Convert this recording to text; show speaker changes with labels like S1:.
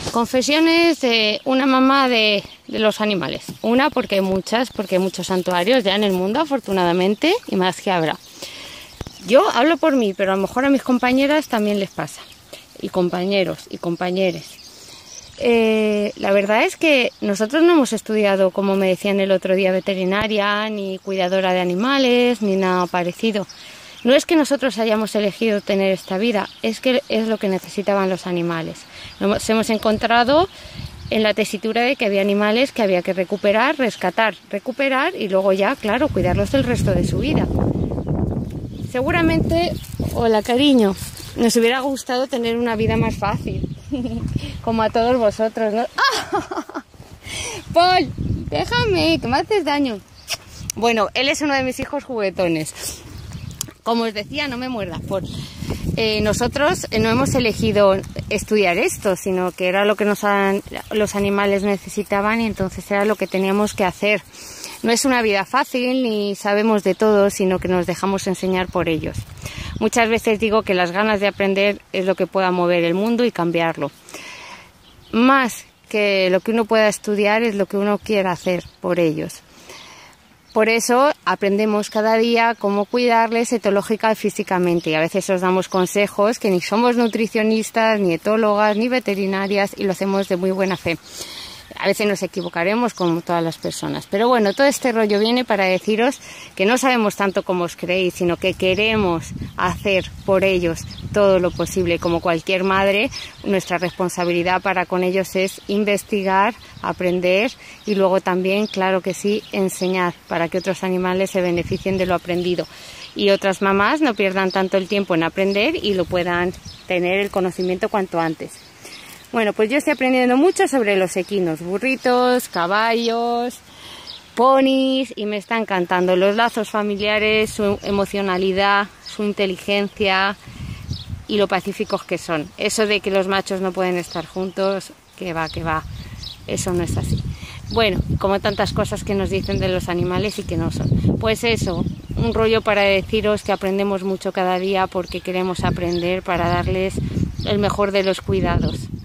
S1: Confesiones de una mamá de los animales. Una porque hay muchos santuarios ya en el mundo, afortunadamente, y más que habrá. Yo hablo por mí, pero a lo mejor a mis compañeras también les pasa. Y compañeros y compañeres. La verdad es que nosotros no hemos estudiado, como me decían el otro día, veterinaria, ni cuidadora de animales, ni nada parecido. No es que nosotros hayamos elegido tener esta vida, es que es lo que necesitaban los animales. Nos hemos encontrado en la tesitura de que había animales que había que recuperar, rescatar, recuperar y luego ya, claro, cuidarlos el resto de su vida. Seguramente, hola cariño, nos hubiera gustado tener una vida más fácil, como a todos vosotros, ¿no? ¡Ah! Paul, déjame, que me haces daño. Bueno, él es uno de mis hijos juguetones. Como os decía, no me muerdas, Paul. Nosotros no hemos elegido estudiar esto, sino que era lo que los animales necesitaban y entonces era lo que teníamos que hacer. No es una vida fácil ni sabemos de todo, sino que nos dejamos enseñar por ellos. Muchas veces digo que las ganas de aprender es lo que pueda mover el mundo y cambiarlo. Más que lo que uno pueda estudiar es lo que uno quiera hacer por ellos. Por eso aprendemos cada día cómo cuidarles etológica y físicamente. Y a veces os damos consejos que ni somos nutricionistas, ni etólogas, ni veterinarias y lo hacemos de muy buena fe. A veces nos equivocaremos como todas las personas. Pero bueno, todo este rollo viene para deciros que no sabemos tanto como os creéis, sino que queremos hacer por ellos todo lo posible. Como cualquier madre, nuestra responsabilidad para con ellos es investigar, aprender y luego también, claro que sí, enseñar para que otros animales se beneficien de lo aprendido. Y otras mamás no pierdan tanto el tiempo en aprender y lo puedan tener el conocimiento cuanto antes. Bueno, pues yo estoy aprendiendo mucho sobre los equinos, burritos, caballos, ponis y me está encantando los lazos familiares, su emocionalidad, su inteligencia y lo pacíficos que son. Eso de que los machos no pueden estar juntos, que va, eso no es así. Bueno, como tantas cosas que nos dicen de los animales y que no son. Pues eso, un rollo para deciros que aprendemos mucho cada día porque queremos aprender para darles el mejor de los cuidados.